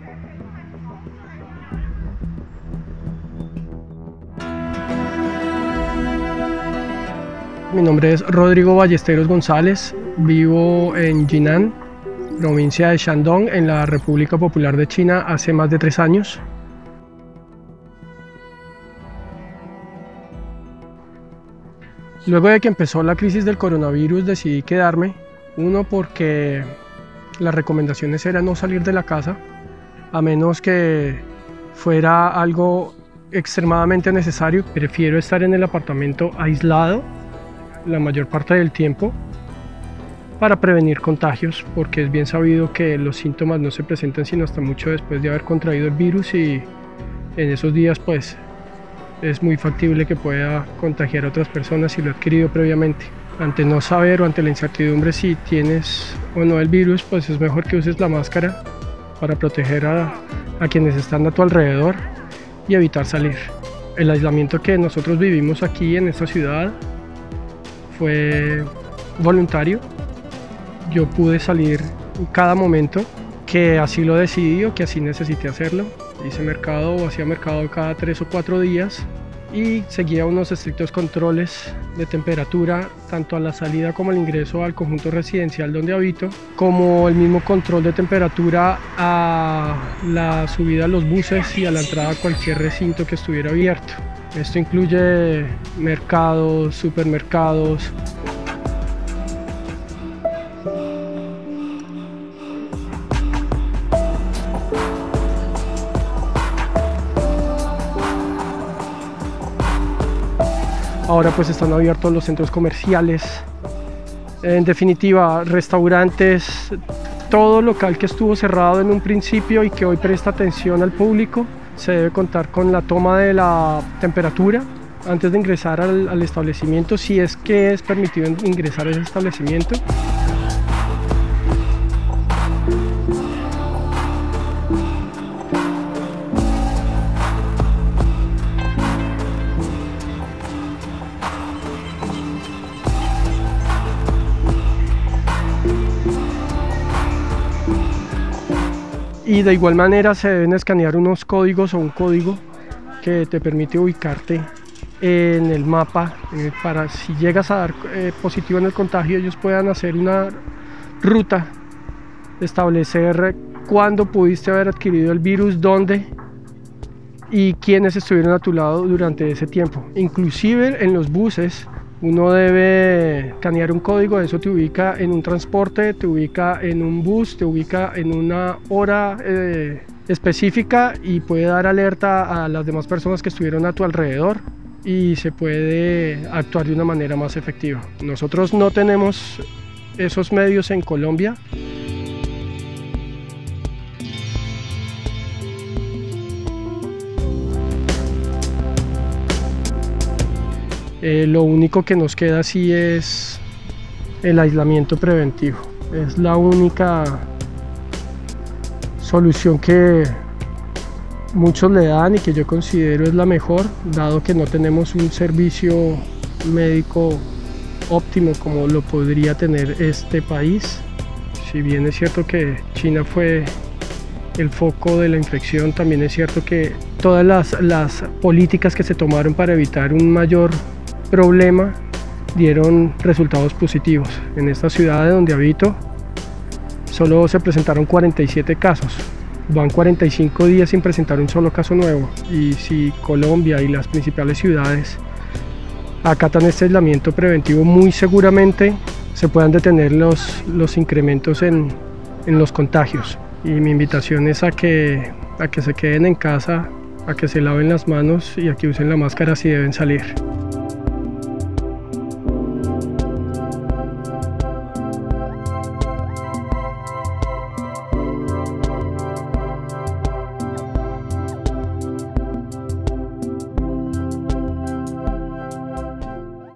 Mi nombre es Rodrigo Ballesteros González, vivo en Jinan, provincia de Shandong, en la República Popular de China, hace más de 3 años. Luego de que empezó la crisis del coronavirus decidí quedarme, uno porque las recomendaciones eran no salir de la casa, a menos que fuera algo extremadamente necesario. Prefiero estar en el apartamento aislado la mayor parte del tiempo para prevenir contagios, porque es bien sabido que los síntomas no se presentan sino hasta mucho después de haber contraído el virus, y en esos días pues es muy factible que pueda contagiar a otras personas si lo ha adquirido previamente. Ante no saber o ante la incertidumbre si tienes o no el virus, pues es mejor que uses la máscara para proteger a quienes están a tu alrededor y evitar salir. El aislamiento que nosotros vivimos aquí en esta ciudad fue voluntario. Yo pude salir en cada momento que así lo decidí o que así necesité hacerlo. Hice mercado o hacía mercado cada 3 o 4 días y seguía unos estrictos controles de temperatura tanto a la salida como al ingreso al conjunto residencial donde habito, como el mismo control de temperatura a la subida a los buses y a la entrada a cualquier recinto que estuviera abierto. Esto incluye mercados, supermercados. Ahora pues están abiertos los centros comerciales, en definitiva restaurantes, todo local que estuvo cerrado en un principio y que hoy presta atención al público. Se debe contar con la toma de la temperatura antes de ingresar al establecimiento, si es que es permitido ingresar a ese establecimiento. Y de igual manera se deben escanear unos códigos o un código que te permite ubicarte en el mapa para si llegas a dar positivo en el contagio, ellos puedan hacer una ruta, establecer cuándo pudiste haber adquirido el virus, dónde y quiénes estuvieron a tu lado durante ese tiempo. Inclusive en los buses uno debe escanear un código, eso te ubica en un transporte, te ubica en un bus, te ubica en una hora específica y puede dar alerta a las demás personas que estuvieron a tu alrededor y se puede actuar de una manera más efectiva. Nosotros no tenemos esos medios en Colombia. Lo único que nos queda sí es el aislamiento preventivo. Es la única solución que muchos le dan y que yo considero es la mejor, dado que no tenemos un servicio médico óptimo como lo podría tener este país. Si bien es cierto que China fue el foco de la infección, también es cierto que todas las políticas que se tomaron para evitar un mayor problema dieron resultados positivos. En esta ciudad de donde habito solo se presentaron 47 casos, van 45 días sin presentar un solo caso nuevo, y si Colombia y las principales ciudades acatan este aislamiento preventivo, muy seguramente se puedan detener los incrementos en los contagios. Y mi invitación es a que se queden en casa, a que se laven las manos y a que usen la máscara si deben salir.